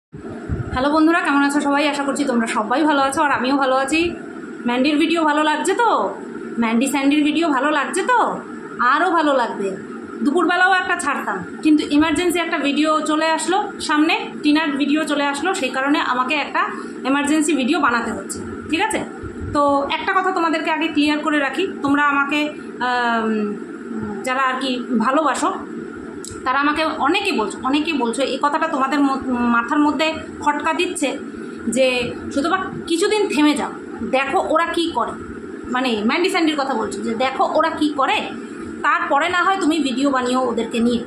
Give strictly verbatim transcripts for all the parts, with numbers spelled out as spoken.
Hello বন্ধুরা, কেমন আছো সবাই? আশা করছি তোমরা সবাই ভালো আছো আর আমিও ভালো আছি। ম্যান্ডির ভিডিও ভালো লাগছে তো? ম্যান্ডি স্যান্ডির ভিডিও ভালো লাগছে তো? আরও ভালো লাগবে। দুপুরবেলাও একটা ছাড়তাম, কিন্তু ইমার্জেন্সি একটা ভিডিও চলে আসলো সামনে, টিনার ভিডিও চলে আসলো, সেই কারণে আমাকে একটা এমার্জেন্সি ভিডিও বানাতে হচ্ছে। ঠিক আছে, তো একটা কথা তোমাদেরকে আগে ক্লিয়ার করে রাখি, তোমরা আমাকে যারা আর কি ভালোবাসো তারা আমাকে অনেকেই বলছো অনেকেই বলছো এই কথাটা তোমাদের মাথার মধ্যে খটকা দিচ্ছে যে শুধু বা কিছুদিন থেমে যাও, দেখো ওরা কি করে। মানে ম্যান্ডি স্যান্ডির কথা বলছো যে দেখো ওরা কি করে, তারপরে না হয় তুমি ভিডিও বানিয়েও ওদেরকে নিয়ে।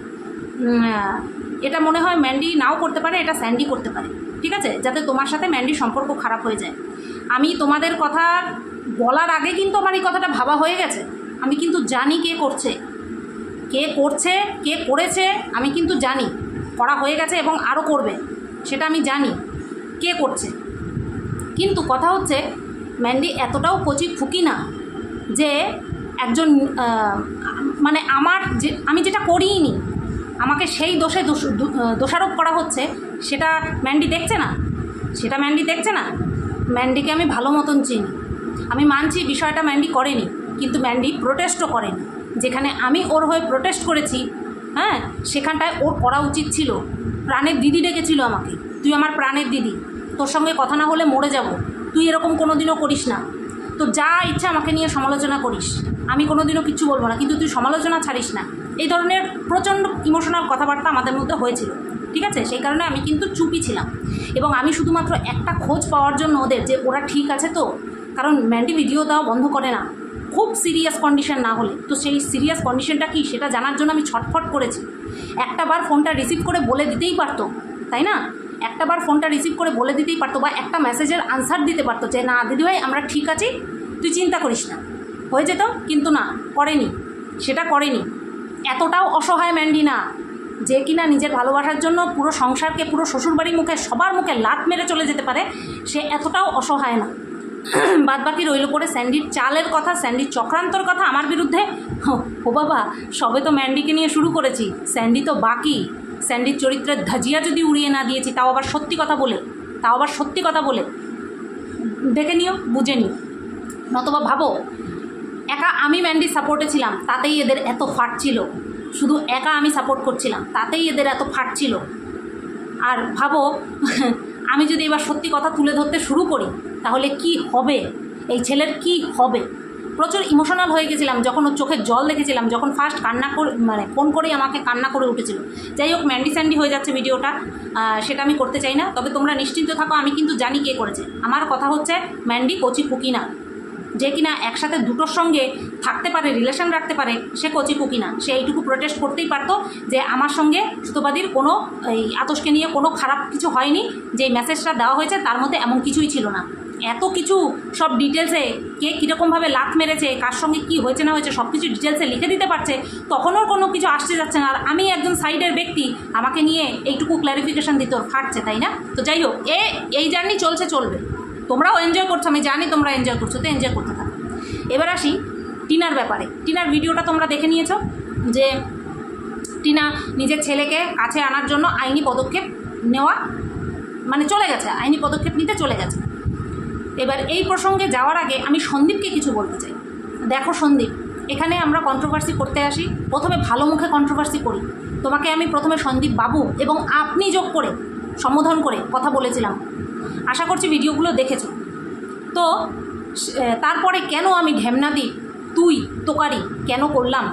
এটা মনে হয় ম্যান্ডি নাও করতে পারে, এটা স্যান্ডি করতে পারে। ঠিক আছে, যাতে তোমার সাথে ম্যান্ডির সম্পর্ক খারাপ হয়ে যায়। আমি তোমাদের কথা বলার আগে কিন্তু আমার এই কথাটা ভাবা হয়ে গেছে। আমি কিন্তু জানি কে করছে, কে করছে কে করেছে আমি কিন্তু জানি, করা হয়ে গেছে এবং আরও করবে, সেটা আমি জানি কে করছে। কিন্তু কথা হচ্ছে ম্যান্ডি এতটাও কচি ফুকি না যে একজন মানে আমার যে আমি যেটা করিনি আমাকে সেই দোষে দোষারোপ করা হচ্ছে, সেটা ম্যান্ডি দেখছে না, সেটা ম্যান্ডি দেখছে না। ম্যান্ডিকে আমি ভালো মতন চিনি, আমি মানছি বিষয়টা ম্যান্ডি করেনি, কিন্তু ম্যান্ডি প্রোটেস্টও করেনি। যেখানে আমি ওর হয়ে প্রোটেস্ট করেছি, হ্যাঁ, সেখানটায় ওর করা উচিত ছিল। প্রাণের দিদি ডেকেছিল আমাকে, তুই আমার প্রাণের দিদি, তোর সঙ্গে কথা না হলে মরে যাব, তুই এরকম কোনো দিনও করিস না, তো যা ইচ্ছা আমাকে নিয়ে সমালোচনা করিস, আমি কোনো দিনও কিচ্ছু বলবো না, কিন্তু তুই সমালোচনা ছাড়িস না। এই ধরনের প্রচণ্ড ইমোশনাল কথাবার্তা আমাদের মধ্যে হয়েছিল। ঠিক আছে, সেই কারণে আমি কিন্তু চুপই ছিলাম এবং আমি শুধুমাত্র একটা খোঁজ পাওয়ার জন্য ওদের যে ওরা ঠিক আছে তো, কারণ ম্যান্ডি ভিডিও দেওয়া বন্ধ করে না খুব সিরিয়াস কন্ডিশন না হলে, তো সেই সিরিয়াস কন্ডিশনটা কি সেটা জানার জন্য আমি ছটফট করেছি। একটা বার ফোনটা রিসিভ করে বলে দিতেই পারতো, তাই না? একটা বার ফোনটা রিসিভ করে বলে দিতেই পারতো, বা একটা মেসেজের আনসার দিতে পারতো যে না দিদিভাই আমরা ঠিক আছি, তুই চিন্তা করিস না, হয়ে যেত। কিন্তু না, করেনি, সেটা করেনি। এতটাও অসহায় ম্যান্ডি না যে কিনা নিজের ভালোবাসার জন্য পুরো সংসারকে, পুরো শ্বশুরবাড়ির মুখে সবার মুখে লাত মেরে চলে যেতে পারে, সে এতটাও অসহায় না। বাদ বাকি রইল পরে স্যান্ডির চালের কথা, স্যান্ডির চক্রান্তর কথা আমার বিরুদ্ধে। ও বাবা, সবে তো ম্যান্ডিকে নিয়ে শুরু করেছি, স্যান্ডি তো বাকি। স্যান্ডির চরিত্রের ধাজিয়া যদি উড়িয়ে না দিয়েছি, তাও আবার সত্যি কথা বলে, তাও আবার সত্যি কথা বলে দেখে নিও, বুঝে নিও। নতবা ভাবো একা আমি ম্যান্ডি সাপোর্টে ছিলাম, তাতেই এদের এত ফাট ছিল। শুধু একা আমি সাপোর্ট করছিলাম, তাতেই এদের এত ফাট ছিল। আর ভাবো আমি যদি এবার সত্যি কথা তুলে ধরতে শুরু করি তাহলে কি হবে, এই ছেলের কি হবে। প্রচুর ইমোশনাল হয়ে গেছিলাম যখন ওর চোখের জল দেখেছিলাম, যখন ফার্স্ট কান্না করে মানে ফোন করেই আমাকে কান্না করে উঠেছিল। যাই হোক, ম্যান্ডি স্যান্ডি হয়ে যাচ্ছে ভিডিওটা, সেটা আমি করতে চাই না। তবে তোমরা নিশ্চিন্ত থাকো, আমি কিন্তু জানি কে করেছে। আমার কথা হচ্ছে ম্যান্ডি কচি ফুকি না, যে কিনা একসাথে দুটোর সঙ্গে থাকতে পারে, রিলেশন রাখতে পারে, সে কচি ফুকি না। সে এইটুকু প্রোটেস্ট করতেই পারতো যে আমার সঙ্গে সুতোবাদীর কোনো এই আতসকে নিয়ে কোনো খারাপ কিছু হয়নি, যে মেসেজটা দেওয়া হয়েছে তার মধ্যে এমন কিছুই ছিল না। এত কিছু সব ডিটেলসে কে কীরকমভাবে লাত মেরেছে, কার সঙ্গে কী হয়েছে না হয়েছে সব কিছু ডিটেলসে লিখে দিতে পারছে, তখনও কোনো কিছু আসতে যাচ্ছে না। আর আমি একজন সাইডের ব্যক্তি, আমাকে নিয়ে এইটুকু ক্ল্যারিফিকেশান দিতে ওর ফাটছে, তাই না? তো যাই হোক, এ এই জার্নি চলছে, চলবে, তোমরাও এনজয় করছো, আমি জানি তোমরা এনজয় করছো, তো এনজয় করতে থাকো। এবার আসি টিনার ব্যাপারে। টিনার ভিডিওটা তোমরা দেখে নিয়েছো যে টিনা নিজের ছেলেকে কাছে আনার জন্য আইনি পদক্ষেপ নেওয়া মানে চলে গেছে, আইনি পদক্ষেপ নিতে চলে গেছে। এবার এই প্রসঙ্গে যাওয়ার আগে আমি সন্দীপকে কিছু বলতে চাই। দেখো সন্দীপ, এখানে আমরা কন্ট্রোভার্সি করতে আসি, প্রথমে ভালো মুখে কন্ট্রোভার্সি করি। তোমাকে আমি প্রথমে সন্দীপ বাবু এবং আপনি যোগ করে সম্বোধন করে কথা বলেছিলাম, আশা করছি ভিডিওগুলো দেখেছো। তো তারপরে কেন আমি ঢেমনা দিই, তুই তোকারি কেন করলাম?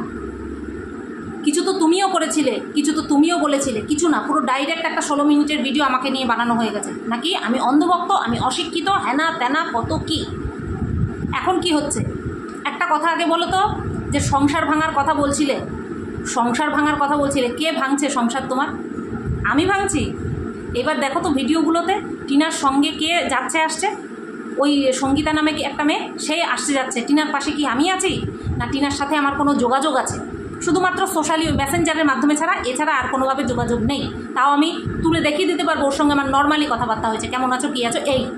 কিছু তো তুমিও করেছিলে, কিছু তো তুমিও বলেছিলে, কিছু না, পুরো ডাইরেক্ট একটা ষোলো মিনিটের ভিডিও আমাকে নিয়ে বানানো হয়ে গেছে। নাকি আমি অন্ধভক্ত, আমি অশিক্ষিত, হ্যানা তেনা কত কি। এখন কি হচ্ছে একটা কথা আগে বলো তো, যে সংসার ভাঙার কথা বলছিলে, সংসার ভাঙার কথা বলছিলে, কে ভাঙছে সংসার তোমার? আমি ভাঙছি? এবার দেখো তো ভিডিওগুলোতে টিনার সঙ্গে কে যাচ্ছে আসছে, ওই সঙ্গীতা নামে কি একটা মেয়ে, সে আসতে যাচ্ছে। টিনার পাশে কি আমি আছি? না টিনার সাথে আমার কোনো যোগাযোগ আছে? শুধুমাত্র সোশ্যালি মেসেঞ্জারের মাধ্যমে ছাড়া, এছাড়া আর কোনোভাবে যোগাযোগ নেই। তাও আমি তুলে দেখিয়ে দিতে পারবো ওর সঙ্গে আমার নর্মালি কথাবার্তা হয়েছে, কেমন আছো কী আছো এই।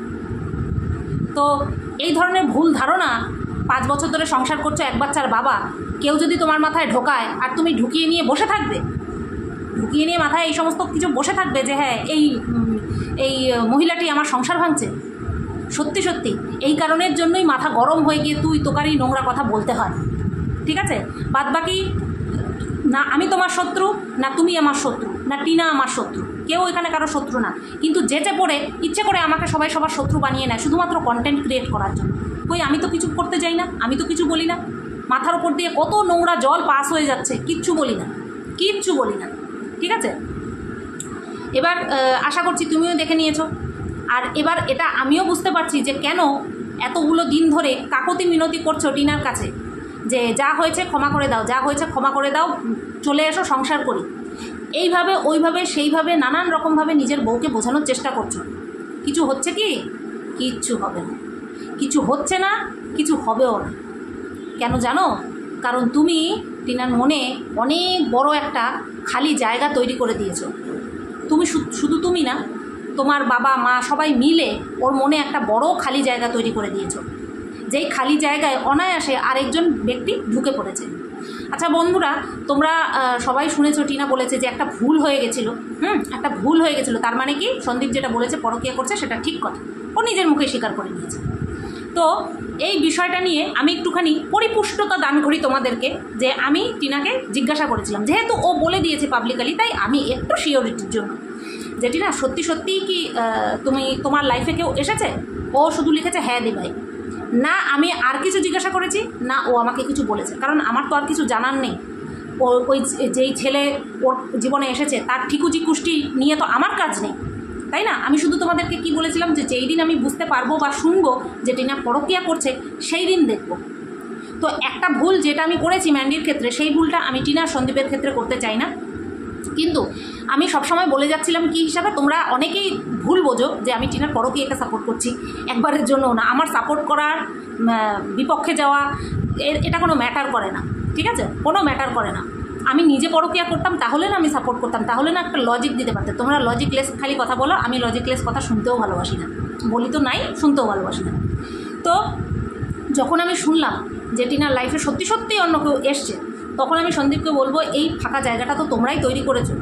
তো এই ধরনের ভুল ধারণা, পাঁচ বছর ধরে সংসার করছো, এক বাচ্চার বাবা, কেউ যদি তোমার মাথায় ঢোকায় আর তুমি ঢুকিয়ে নিয়ে বসে থাকবে, ঢুকিয়ে নিয়ে মাথায় এই সমস্ত কিছু বসে থাকবে যে হ্যাঁ এই এই মহিলাটি আমার সংসার ভাঙছে? সত্যি সত্যি এই কারণের জন্যই মাথা গরম হয়ে গিয়ে তুই তোকারই নোংরা কথা বলতে হয়, ঠিক আছে? বাদ বাকি না আমি তোমার শত্রু, না তুমি আমার শত্রু, না টিনা আমার শত্রু, কেউ এখানে কারো শত্রু না। কিন্তু যেচে পড়ে ইচ্ছে করে আমাকে সবাই সবার শত্রু বানিয়ে নেয় শুধুমাত্র কন্টেন্ট ক্রিয়েট করার জন্য। কই আমি তো কিছু করতে যাই না, আমি তো কিছু বলি না, মাথার ওপর দিয়ে কত নোংরা জল পাস হয়ে যাচ্ছে, কিচ্ছু বলি না, কিচ্ছু বলি না, ঠিক আছে? এবার আশা করছি তুমিও দেখে নিয়েছো। আর এবার এটা আমিও বুঝতে পারছি যে কেন এতগুলো দিন ধরে কাকতি মিনতি করছো টিনার কাছে যে যা হয়েছে ক্ষমা করে দাও, যা হয়েছে ক্ষমা করে দাও, চলে এসো সংসার করি। এইভাবে ওইভাবে সেইভাবে নানান রকমভাবে নিজের বউকে বোঝানোর চেষ্টা করছো। কিছু হচ্ছে কি? কিচ্ছু হবে না, কিছু হচ্ছে না, কিছু হবেও না। কেন জানো? কারণ তুমি টিনার মনে অনেক বড় একটা খালি জায়গা তৈরি করে দিয়েছো। তুমি শুধু তুমি না, তোমার বাবা মা সবাই মিলে ওর মনে একটা বড় খালি জায়গা তৈরি করে দিয়েছো, যেই খালি জায়গায় অনায়াসে আরেকজন ব্যক্তি ঢুকে পড়েছে। আচ্ছা বন্ধুরা, তোমরা সবাই শুনেছো টিনা বলেছে যে একটা ভুল হয়ে গেছিলো। হুম একটা ভুল হয়ে গেছিলো, তার মানে কি সন্দীপ যেটা বলেছে পরকীয়া করছে সেটা ঠিক কথা, ও নিজের মুখে স্বীকার করে নিয়েছে। তো এই বিষয়টা নিয়ে আমি একটুখানি পরিপুষ্টতা দান করি তোমাদেরকে, যে আমি টিনাকে জিজ্ঞাসা করেছিলাম, যেহেতু ও বলে দিয়েছে পাবলিকালি, তাই আমি একটু সিওরিটির জন্য, যে টিনা সত্যি সত্যিই কি তুমি তোমার লাইফে কেউ এসেছে? ও শুধু লিখেছে হ্যাঁ দি ভাই। না আমি আর কিছু জিজ্ঞাসা করেছি, না ও আমাকে কিছু বলেছে, কারণ আমার তো আর কিছু জানার নেই। ও ওই যেই ছেলে ওর জীবনে এসেছে তার ঠিকুজি কুষ্টি নিয়ে তো আমার কাজ নেই, তাই না? আমি শুধু তোমাদেরকে কি বলেছিলাম যে যেই দিন আমি বুঝতে পারবো বা শুনবো যে টিনা পরকীয়া করছে সেই দিন দেখবো। তো একটা ভুল যেটা আমি করেছি ম্যান্ডির ক্ষেত্রে, সেই ভুলটা আমি টিনা সন্দীপের ক্ষেত্রে করতে চাই না। কিন্তু আমি সবসময় বলে যাচ্ছিলাম কি হিসাবে, তোমরা অনেকেই ভুল বোঝো যে আমি টিনার পরকীয়াকে সাপোর্ট করছি, একবারের জন্য না। আমার সাপোর্ট করার বিপক্ষে যাওয়া এটা কোনো ম্যাটার করে না, ঠিক আছে? কোনো ম্যাটার করে না। আমি নিজে পরকীয়া করতাম তাহলে না আমি সাপোর্ট করতাম, তাহলে না একটা লজিক দিতে পারতে। তোমরা লজিকলেস খালি কথা বলো, আমি লজিকলেস কথা শুনতেও ভালোবাসি না, বলি তো নাই, শুনতেও ভালোবাসি না। তো যখন আমি শুনলাম যে টিনার লাইফে সত্যি সত্যিই অন্য কেউ এসছে, তখন আমি সন্দীপকে বলবো এই ফাঁকা জায়গাটা তো তোমরাই তৈরি করেছো,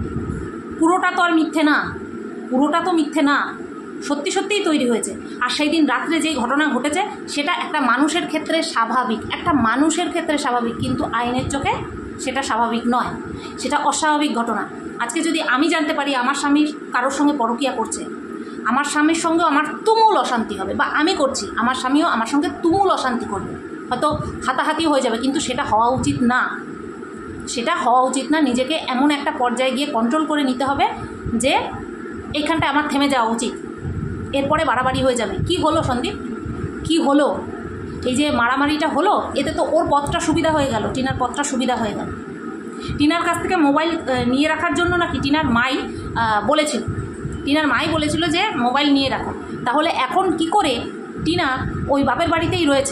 পুরোটা তো আর মিথ্যে না, পুরোটা তো মিথ্যে না, সত্যি সত্যিই তৈরি হয়েছে। আর সেই দিন রাত্রে যেই ঘটনা ঘটেছে সেটা একটা মানুষের ক্ষেত্রে স্বাভাবিক, একটা মানুষের ক্ষেত্রে স্বাভাবিক, কিন্তু আইনের চোখে সেটা স্বাভাবিক নয়, সেটা অস্বাভাবিক ঘটনা। আজকে যদি আমি জানতে পারি আমার স্বামী কারোর সঙ্গে পরকীয়া করছে, আমার স্বামীর সঙ্গেও আমার তুমুল অশান্তি হবে, বা আমি করছি আমার স্বামীও আমার সঙ্গে তুমুল অশান্তি করবে, হয়তো হাতাহাতি হয়ে যাবে, কিন্তু সেটা হওয়া উচিত না, সেটা হওয়া উচিত না। নিজেকে এমন একটা পর্যায়ে গিয়ে কন্ট্রোল করে নিতে হবে যে এইখানটা আমার থেমে যাওয়া উচিত, এরপরে বাড়াবাড়ি হয়ে যাবে। কি হলো সন্দীপ, কি হলো? এই যে মারামারিটা হলো, এতে তো ওর পথটা সুবিধা হয়ে গেল, টিনার পথটা সুবিধা হয়ে গেল। টিনার কাছ থেকে মোবাইল নিয়ে রাখার জন্য নাকি টিনার মাই বলেছিল, টিনার মাই বলেছিল যে মোবাইল নিয়ে রাখো। তাহলে এখন কি করে টিনা ওই বাপের বাড়িতেই রয়েছে?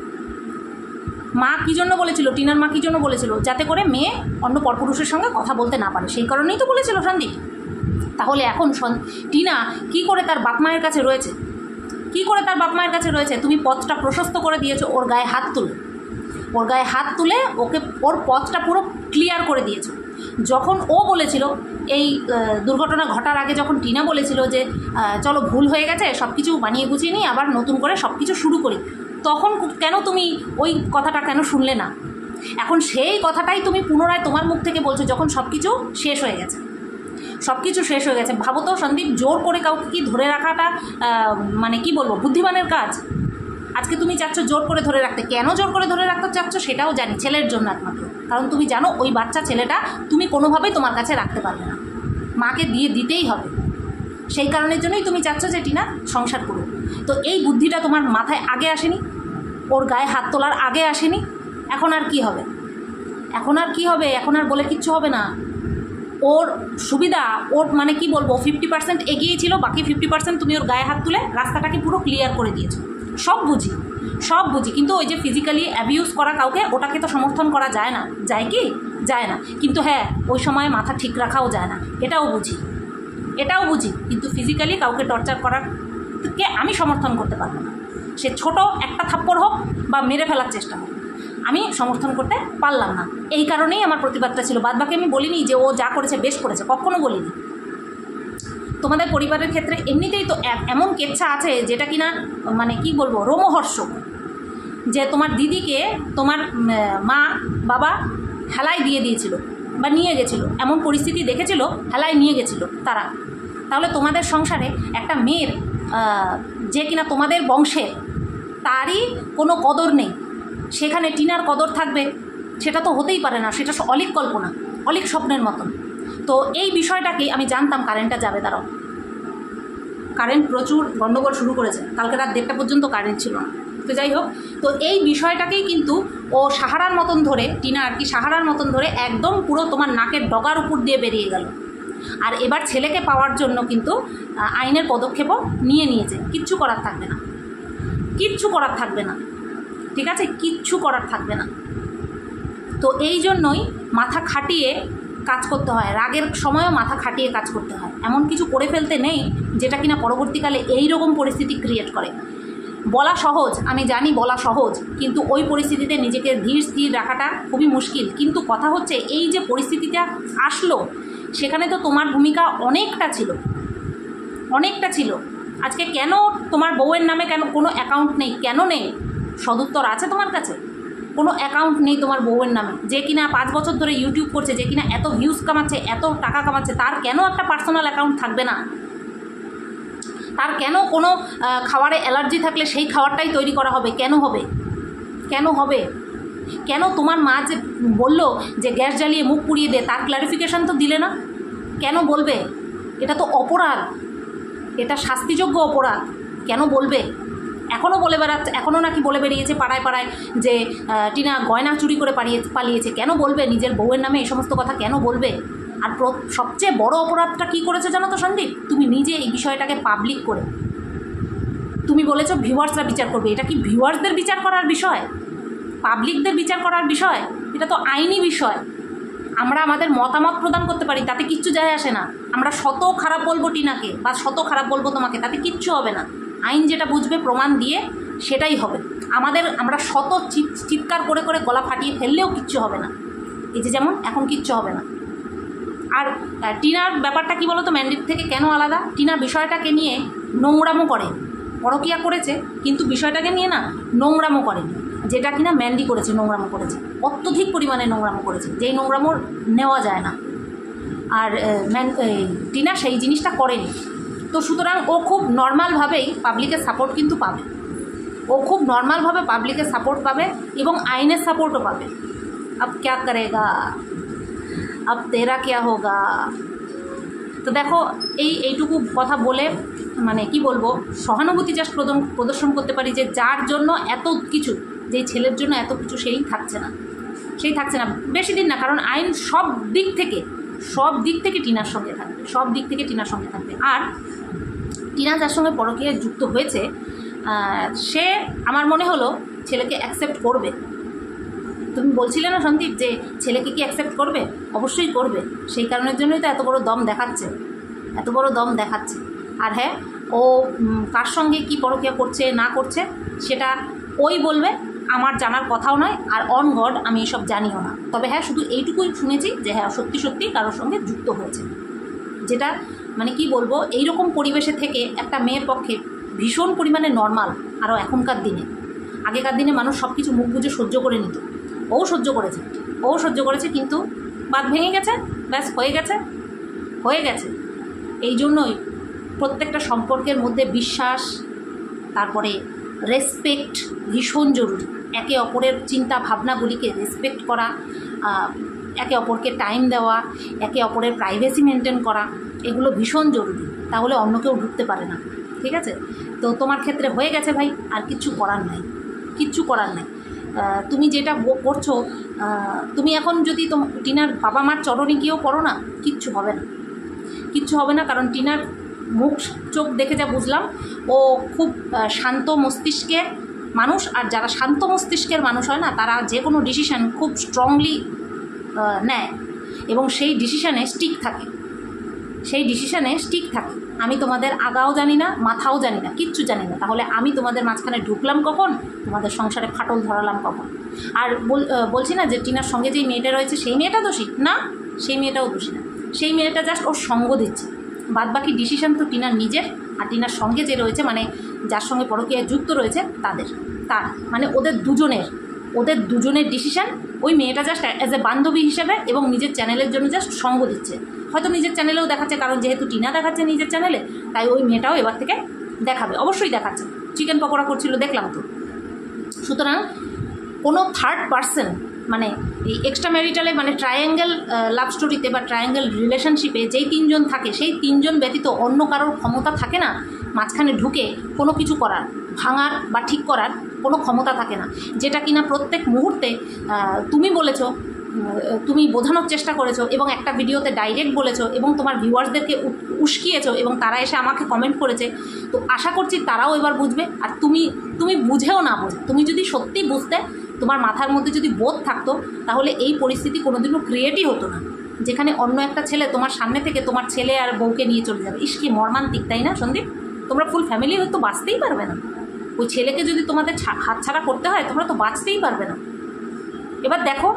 মা কী জন্য বলেছিল, টিনার মা কী জন্য বলেছিল? যাতে করে মেয়ে অন্য পরপুরুষের সঙ্গে কথা বলতে না পারে, সেই কারণেই তো বলেছিল সন্দীপ। তাহলে এখন টিনা কী করে তার বাপ মায়ের কাছে রয়েছে, কী করে তার বাপ মায়ের কাছে রয়েছে? তুমি পথটা প্রশস্ত করে দিয়েছো ওর গায়ে হাত তুলে, ওর গায়ে হাত তুলে ওকে ওর পথটা পুরো ক্লিয়ার করে দিয়েছো। যখন ও বলেছিল এই দুর্ঘটনা ঘটার আগে, যখন টিনা বলেছিল যে চলো ভুল হয়ে গেছে, সব কিছু বানিয়ে গুছিয়ে নিই, আবার নতুন করে সব কিছু শুরু করি, তখন কেন তুমি ওই কথাটা কেন শুনলে না? এখন সেই কথাটাই তুমি পুনরায় তোমার মুখ থেকে বলছো যখন সব কিছু শেষ হয়ে গেছে, সব কিছু শেষ হয়ে গেছে। ভাবো তো সন্দীপ, জোর করে কাউকে কি ধরে রাখাটা মানে কি বলবো, বুদ্ধিমানের কাজ? আজকে তুমি চাচ্ছ জোর করে ধরে রাখতে, কেন জোর করে ধরে রাখতে চাচ্ছ সেটাও জানি, ছেলের জন্য একমাত্র। কারণ তুমি জানো ওই বাচ্চা ছেলেটা তুমি কোনোভাবেই তোমার কাছে রাখতে পারবে না, মাকে দিয়ে দিতেই হবে। সেই কারণের জন্যই তুমি চাচ্ছ যে টিনা সংসার করুক। তো এই বুদ্ধিটা তোমার মাথায় আগে আসেনি, ওর গায়ে হাত তোলার আগে আসেনি। এখন আর কি হবে, এখন আর কি হবে, এখন আর বলে কিচ্ছু হবে না। ওর সুবিধা, ওর মানে কি বলবো, ফিফটি পার্সেন্ট এগিয়ে ছিল, বাকি ফিফটি পার্সেন্ট তুমি ওর গায়ে হাত তুলে রাস্তাটাকে পুরো ক্লিয়ার করে দিয়েছো। সব বুঝি, সব বুঝি, কিন্তু ওই যে ফিজিক্যালি অ্যাবিউজ করা কাউকে, ওটাকে তো সমর্থন করা যায় না, যায় কি? যায় না। কিন্তু হ্যাঁ, ওই সময় মাথা ঠিক রাখাও যায় না, এটাও বুঝি, এটাও বুঝি। কিন্তু ফিজিক্যালি কাউকে টর্চার করারকে আমি সমর্থন করতে পারবো না, সে ছোট একটা থাপ্পড় হোক বা মেরে ফেলার চেষ্টা হোক, আমি সমর্থন করতে পারলাম না। এই কারণেই আমার প্রতিবাদটা ছিল। বাদ বাকি আমি বলিনি যে ও যা করেছে বেশ করেছে, কখনো বলিনি। তোমাদের পরিবারের ক্ষেত্রে এমনিতেই তো এমন কেচ্ছা আছে যেটা কিনা মানে কি বলবো রোমহর্ষক, যে তোমার দিদিকে তোমার মা বাবা হেলায় দিয়ে দিয়েছিল বা নিয়ে গেছিলো, এমন পরিস্থিতি দেখেছিল, হেলায় নিয়ে গেছিলো তারা। তাহলে তোমাদের সংসারে একটা মেয়ের যে কিনা তোমাদের বংশের, তারই কোনো কদর নেই, সেখানে টিনার কদর থাকবে? সেটা তো হতেই পারে না, সেটা অলিক কল্পনা, অলিক স্বপ্নের মতন। তো এই বিষয়টাকেই আমি জানতাম কারেন্টটা যাবে, তারাও কারেন্ট প্রচুর গণ্ডগোল শুরু করেছে, কালকে রাত দেড়টা পর্যন্ত কারেন্ট ছিল না। তো যাই হোক, তো এই বিষয়টাকেই কিন্তু ও সাহারার মতন ধরে, টিনা আর কি সাহারার মতন ধরে একদম পুরো তোমার নাকের ডগার উপর দিয়ে বেরিয়ে গেল। আর এবার ছেলেকে পাওয়ার জন্য কিন্তু আইনের পদক্ষেপও নিয়ে নিয়েছে। কিচ্ছু করার থাকবে না, কিচ্ছু করার থাকবে না, ঠিক আছে, কিচ্ছু করার থাকবে না। তো এই জন্যই মাথা খাটিয়ে কাজ করতে হয়, রাগের সময়ও মাথা খাটিয়ে কাজ করতে হয়। এমন কিছু করে ফেলতে নেই যেটা কিনা পরবর্তীকালে এই রকম পরিস্থিতি ক্রিয়েট করে। বলা সহজ, আমি জানি বলা সহজ, কিন্তু ওই পরিস্থিতিতে নিজেকে ধীর স্থির রাখাটা খুবই মুশকিল। কিন্তু কথা হচ্ছে এই যে পরিস্থিতিটা আসলো, সেখানে তো তোমার ভূমিকা অনেকটা ছিল, অনেকটা ছিল। আজকে কেন তোমার বউয়ের নামে কেন কোনো অ্যাকাউন্ট নেই? কেন নেই? সদুত্তর আছে তোমার কাছে? কোনো অ্যাকাউন্ট নেই তোমার বউয়ের নামে, যে কিনা পাঁচ বছর ধরে ইউটিউব করছে, যে কিনা এত ভিউজ কামাচ্ছে, এত টাকা কামাচ্ছে, তার কেন একটা পার্সোনাল অ্যাকাউন্ট থাকবে না? তার কেন কোনো খাবারে অ্যালার্জি থাকলে সেই খাবারটাই তৈরি করা হবে? কেন হবে? কেন হবে? কেন তোমার মা যে বলল যে গ্যাস জ্বালিয়ে মুখ পুড়িয়ে দে, তার ক্লারিফিকেশান তো দিলে না? কেন বলবে? এটা তো অপরাধ, এটা শাস্তিযোগ্য অপরাধ। কেন বলবে? এখনও বলে বেড়াচ্ছে, এখনও নাকি বলে বেরিয়েছে পাড়ায় পাড়ায় যে টিনা গয়না চুরি করে পালিয়ে পালিয়েছে। কেন বলবে নিজের বউয়ের নামে এই সমস্ত কথা? কেন বলবে? আর সবচেয়ে বড় অপরাধটা কী করেছে জানো তো সন্দীপ? তুমি নিজে এই বিষয়টাকে পাবলিক করে তুমি বলেছো ভিউয়ার্সরা বিচার করবে। এটা কি ভিউয়ার্সদের বিচার করার বিষয়? পাবলিকদের বিচার করার বিষয়? এটা তো আইনি বিষয়। আমরা আমাদের মতামত প্রদান করতে পারি, তাতে কিচ্ছু যায় আসে না। আমরা শত খারাপ বলবো টিনাকে বা শত খারাপ বলবো তোমাকে, তাতে কিচ্ছু হবে না। আইন যেটা বুঝবে প্রমাণ দিয়ে সেটাই হবে। আমাদের আমরা শত চিৎকার করে করে গলা ফাটিয়ে ফেললেও কিচ্ছু হবে না। এই যে যেমন এখন কিচ্ছু হবে না। আর টিনার ব্যাপারটা কি বলো তো, ম্যান্ডির থেকে কেন আলাদা? টিনা বিষয়টাকে নিয়ে নোংরামো করে, পরকিয়া করেছে, কিন্তু বিষয়টাকে নিয়ে না নোংরামো করেনি, যেটা কিনা ম্যান্ডি করেছে, নোংরামো করেছে, অত্যধিক পরিমাণে নোংরামো করেছে, যেই নোংরামো নেওয়া যায় না। আর টিনা সেই জিনিসটা করেনি। তো সুতরাং ও খুব নর্মালভাবেই পাবলিকের সাপোর্ট কিন্তু পাবে, ও খুব নর্মালভাবে পাবলিকের সাপোর্ট পাবে এবং আইনের সাপোর্টও পাবে। আব ক্যা করেগা, আব তেরা ক্যা হোগা। তো দেখো, এই এইটুকু কথা বলে মানে কি বলবো, সহানুভূতি জাস্ট প্রদর্শন করতে পারি যে যার জন্য এত কিছু, যেই ছেলের জন্য এত কিছু, সেই থাকছে না, সেই থাকছে না বেশি দিন না। কারণ আইন সব দিক থেকে সব দিক থেকে টিনার সঙ্গে থাকবে, সব দিক থেকে টিনার সঙ্গে থাকবে। আর টিনা যার সঙ্গে পরকীয়ায় যুক্ত হয়েছে, সে আমার মনে হলো ছেলেকে অ্যাকসেপ্ট করবে। তুমি বলছিলে না সন্দীপ যে ছেলেকে কি অ্যাকসেপ্ট করবে? অবশ্যই করবে। সেই কারণের জন্যই তো এত বড় দম দেখাচ্ছে, এত বড় দম দেখাচ্ছে। আর হ্যাঁ, ও কার সঙ্গে কি পরকীয়া করছে না করছে সেটা ওই বলবে, আমার জানার কথাও নয়। আর অন গড আমি এসব জানিও না। তবে হ্যাঁ, শুধু এইটুকুই শুনেছি যে হ্যাঁ সত্যি সত্যি কারোর সঙ্গে যুক্ত হয়েছে, যেটা মানে কি বলবো, এইরকম পরিবেশে থেকে একটা মেয়ের পক্ষে ভীষণ পরিমাণে নর্মাল। আরও এখনকার দিনে, আগেকার দিনে মানুষ সব কিছু মুখ বুঝে সহ্য করে নিত। ও সহ্য করেছে, ও সহ্য করেছে, কিন্তু বাদ ভেঙে গেছে, ব্যাস হয়ে গেছে, হয়ে গেছে। এই জন্যই প্রত্যেকটা সম্পর্কের মধ্যে বিশ্বাস, তারপরে রেসপেক্ট ভীষণ জরুরি। একে অপরের চিন্তা ভাবনাগুলিকে রেসপেক্ট করা, একে অপরকে টাইম দেওয়া, একে অপরের প্রাইভেসি মেনটেন করা, এগুলো ভীষণ জরুরি। তাহলে অন্য কেউ ঢুকতে পারে না, ঠিক আছে? তো তোমার ক্ষেত্রে হয়ে গেছে ভাই, আর কিচ্ছু করার নাই, কিচ্ছু করার নাই। তুমি যেটা করছো, তুমি এখন যদি তো টিনার বাবা মার চরণে গিয়েও করো না, কিচ্ছু হবে না, কিচ্ছু হবে না। কারণ টিনার মুখ চোখ দেখে যা বুঝলাম, ও খুব শান্ত মস্তিষ্কের মানুষ। আর যারা শান্ত মস্তিষ্কের মানুষ হয় না, তারা যে কোনো ডিসিশান খুব স্ট্রংলি নেয় এবং সেই ডিসিশানে স্টিক থাকে, সেই ডিসিশানে স্টিক থাকে। আমি তোমাদের আগাও জানি না, মাথাও জানি না, কিচ্ছু জানি না। তাহলে আমি তোমাদের মাঝখানে ঢুকলাম কখন? তোমাদের সংসারে ফাটল ধরালাম কখন? আর বলছি না যে টিনার সঙ্গে যেই মেয়েটা রয়েছে সেই মেয়েটা দোষী না, সেই মেয়েটাও দোষী না। সেই মেয়েটা জাস্ট ওর সঙ্গ দিচ্ছে, বাদ বাকি ডিসিশন তো টিনার নিজের, আর টিনার সঙ্গে যে রয়েছে মানে যার সঙ্গে পরকীয়ায় যুক্ত রয়েছে তাদের, তার মানে ওদের দুজনের ওদের দুজনের ডিসিশন। ওই মেয়েটা জাস্ট অ্যাজ এ বান্ধবী হিসেবে এবং নিজের চ্যানেলের জন্য জাস্ট সঙ্গ দিচ্ছে, হয়তো নিজের চ্যানেলেও দেখাচ্ছে, কারণ যেহেতু টিনা দেখাচ্ছে নিজের চ্যানেলে তাই ওই মেয়েটাও এবার থেকে দেখাবে, অবশ্যই দেখাচ্ছে। চিকেন পকোড়া করছিল দেখলাম তো। সুতরাং কোনো থার্ড পার্সন মানে এই এক্সট্রা ম্যারিটালে মানে ট্রায়াঙ্গেল লাভ স্টোরিতে বা ট্রায়াঙ্গেল রিলেশনশিপে যেই তিনজন থাকে সেই তিনজন ব্যতীত অন্য কারোর ক্ষমতা থাকে না মাঝখানে ঢুকে কোনো কিছু করার, ভাঙার বা ঠিক করার কোনো ক্ষমতা থাকে না, যেটা কিনা প্রত্যেক মুহূর্তে তুমি বলেছো, তুমি বোঝানোর চেষ্টা করেছো এবং একটা ভিডিওতে ডাইরেক্ট বলেছো এবং তোমার ভিউয়ার্সদেরকে উস্কিয়েছো এবং তারা এসে আমাকে কমেন্ট করেছে। তো আশা করছি তারাও এবার বুঝবে। আর তুমি তুমি বুঝেও না বোঝো, তুমি যদি সত্যি বুঝতে, তোমার মাথার মধ্যে যদি বোধ থাকতো, তাহলে এই পরিস্থিতি কোনোদিনও ক্রিয়েটই হতো না, যেখানে অন্য একটা ছেলে তোমার সামনে থেকে তোমার ছেলে আর বউকে নিয়ে চলে যাবে। ইস কি মর্মান্তিক, তাই না সন্দীপ? তোমরা ফুল ফ্যামিলি হয়তো বাঁচতেই পারবে না, ওই ছেলেকে যদি তোমাদের হাতছাড়া করতে হয় তোমরা তো বাঁচতেই পারবে না। এবার দেখো,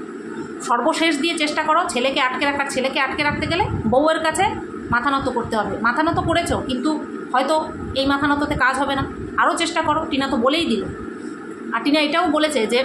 সর্বশেষ দিয়ে চেষ্টা করো ছেলেকে আটকে রাখার। ছেলেকে আটকে রাখতে গেলে বউয়ের কাছে মাথা নত করতে হবে। মাথা নত করেছো, কিন্তু হয়তো এই মাথা নততে কাজ হবে না, আরও চেষ্টা করো। টিনা তো বলেই দিল, আর টিনা এটাও বলেছে যে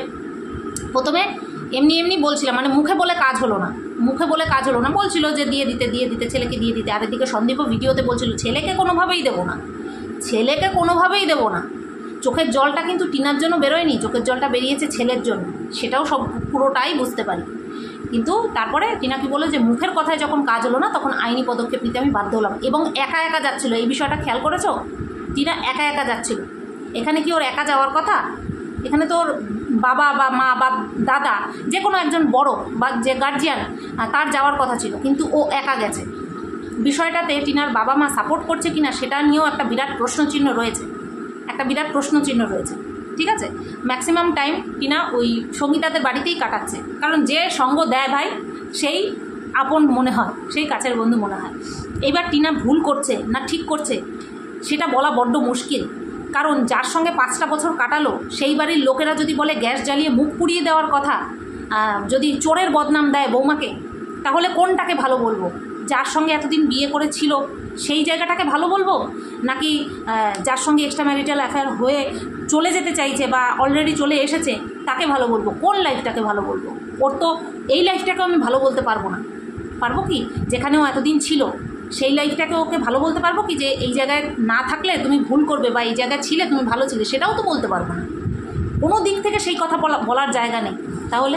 প্রথমে এমনি এমনি বলছিলাম, মানে মুখে বলে কাজ হলো না, মুখে বলে কাজ হলো না, বলছিল যে দিয়ে দিতে দিয়ে দিতে ছেলেকে দিয়ে দিতে। আর এদিকে সন্দীপও ভিডিওতে বলছিল ছেলেকে কোনোভাবেই দেবো না, ছেলেকে কোনোভাবেই দেবো না। চোখের জলটা কিন্তু টিনার জন্য বেরোয়নি, চোখের জলটা বেরিয়েছে ছেলের জন্য, সেটাও সব পুরোটাই বুঝতে পারি। কিন্তু তারপরে টিনা কি বলে যে মুখের কথায় যখন কাজ হলো না তখন আইনি পদক্ষেপ নিতে আমি বাধ্য হলাম। এবং একা একা যাচ্ছিলো, এই বিষয়টা খেয়াল করেছো? টিনা একা একা যাচ্ছিল। এখানে কি ওর একা যাওয়ার কথা? এখানে তো ওর বাবা বা মা বা দাদা যে কোনো একজন বড় বা যে গার্জিয়ান তার যাওয়ার কথা ছিল, কিন্তু ও একা গেছে। বিষয়টাতে টিনার বাবা মা সাপোর্ট করছে কিনা সেটা নিয়েও একটা বিরাট প্রশ্নচিহ্ন রয়েছে, একটা বিরাট প্রশ্নচিহ্ন রয়েছে। ঠিক আছে, ম্যাক্সিমাম টাইম টিনা ওই সঙ্গীতাদের বাড়িতেই কাটাচ্ছে, কারণ যে সঙ্গ দেয় ভাই সেই আপন মনে হয়, সেই কাছের বন্ধু মনে হয়। এইবার টিনা ভুল করছে না ঠিক করছে সেটা বলা বড্ড মুশকিল, কারণ যার সঙ্গে পাঁচটা বছর কাটালো সেই বাড়ির লোকেরা যদি বলে গ্যাস জ্বালিয়ে মুখ পুড়িয়ে দেওয়ার কথা, যদি চোরের বদনাম দেয় বৌমাকে, তাহলে কোনটাকে ভালো বলবো? যার সঙ্গে এতদিন বিয়ে করেছিল সেই জায়গাটাকে ভালো বলবো, নাকি যার সঙ্গে এক্সট্রা ম্যারিটাল অ্যাফেয়ার হয়ে চলে যেতে চাইছে বা অলরেডি চলে এসেছে তাকে ভালো বলবো? কোন লাইফটাকে ভালো বলবো? ওর তো এই লাইফটাকেও আমি ভালো বলতে পারবো না। পারবো কি? যেখানেও এতদিন ছিল সেই লাইফটাকে ওকে ভালো বলতে পারবো কি? যে এই জায়গায় না থাকলে তুমি ভুল করবে বা এই জায়গায় ছিলে তুমি ভালো ছিলে, সেটাও তো বলতে পারবো না। কোনো দিক থেকে সেই কথা বলা বলার জায়গা নেই। তাহলে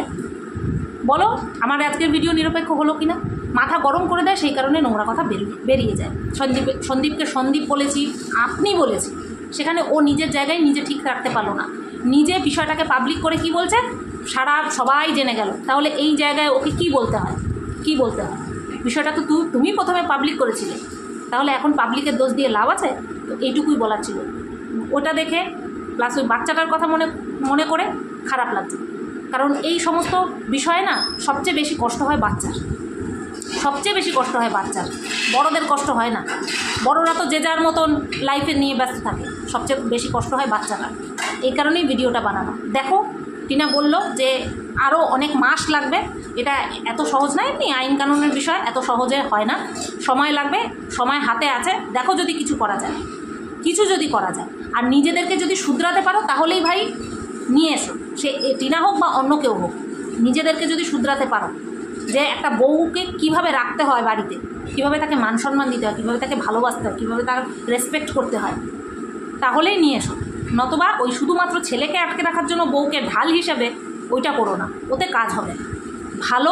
বলো আমার আজকের ভিডিও নিরপেক্ষ হলো কিনা? মাথা গরম করে দেয়, সেই কারণে নোংরা কথা বেরিয়ে বেরিয়ে যায়। সন্দীপ সন্দীপকে সন্দীপ বলেছি, আপনি বলেছি, সেখানে ও নিজের জায়গায় নিজে ঠিক রাখতে পারলো না, নিজে বিষয়টাকে পাবলিক করে কি বলছে সারা সবাই জেনে গেল। তাহলে এই জায়গায় ওকে কি বলতে হয়? কি বলতে হয়? বিষয়টা তো তুমি প্রথমে পাবলিক করেছিলে, তাহলে এখন পাবলিকের দোষ দিয়ে লাভ আছে? তো এইটুকুই বলার ছিল। ওটা দেখে প্লাস ওই বাচ্চাটার কথা মনে মনে করে খারাপ লাগছে, কারণ এই সমস্ত বিষয়ে না সবচেয়ে বেশি কষ্ট হয় বাচ্চার, সবচেয়ে বেশি কষ্ট হয় বাচ্চার, বড়দের কষ্ট হয় না। বড়রা তো যে যার মতন লাইফে নিয়ে ব্যস্ত থাকে, সবচেয়ে বেশি কষ্ট হয় বাচ্চারা। এই কারণেই ভিডিওটা বানানো। দেখো টিনা বলল যে আরও অনেক মাস লাগবে, এটা এত সহজ না, এমনি আইন কানুনের বিষয়, এত সহজে হয় না, সময় লাগবে, সময় হাতে আছে। দেখো যদি কিছু করা যায়, কিছু যদি করা যায়, আর নিজেদেরকে যদি শুধরাতে পারো তাহলেই ভাই নিয়ে এসো, সে টিনা হোক বা অন্য কেউ হোক, নিজেদেরকে যদি শুধরাতে পারো যে একটা বউকে কিভাবে রাখতে হয় বাড়িতে, কিভাবে তাকে মান সম্মান দিতে হয়, কীভাবে তাকে ভালোবাসতে হয়, কীভাবে তার রেসপেক্ট করতে হয়, তাহলেই নিয়ে এসো। নতবা ওই শুধুমাত্র ছেলেকে আটকে রাখার জন্য বউকে ঢাল হিসাবে ওইটা করো না, ওতে কাজ হবে। ভালো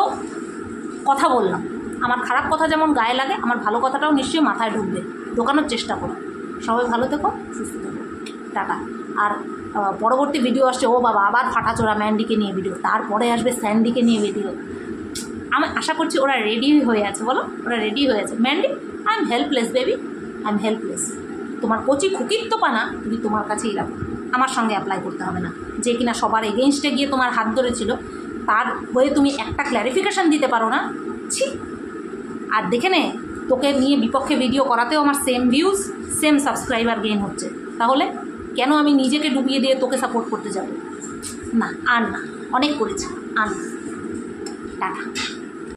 কথা বললাম, আমার খারাপ কথা যেমন গায়ে লাগে, আমার ভালো কথাটাও নিশ্চয়ই মাথায় ঢুকবে, ঢোকানোর চেষ্টা করো। সবাই ভালো থেকো, সুস্থ থেকো, টাটা। আর পরবর্তী ভিডিও আসছে, ও বাবা আবার ফাটাচোরা ম্যান্ডিকে নিয়ে ভিডিও, তারপরে আসবে স্যান্ডিকে নিয়ে ভিডিও। আমি আশা করছি ওরা রেডি হয়ে আছে, বলো ওরা রেডি হয়ে আছে। Mandy, I am helpless baby, I am helpless. তোমার কচি খুকিত্বপানা তুমি তোমার কাছেই রাখো, আমার সঙ্গে অ্যাপ্লাই করতে হবে না। যে কিনা সবার এগেনস্টে গিয়ে তোমার হাত ধরেছিল, তার হয়ে তুমি একটা ক্ল্যারিফিকেশান দিতে পারো না, ছি। আর দেখে নে, তোকে নিয়ে বিপক্ষে ভিডিও করাতেও আমার same views, same subscriber gain হচ্ছে, তাহলে কেন আমি নিজেকে ডুবিয়ে দিয়ে তোকে সাপোর্ট করতে যাব? না, আর না, অনেক করেছি, আর না, টাটা।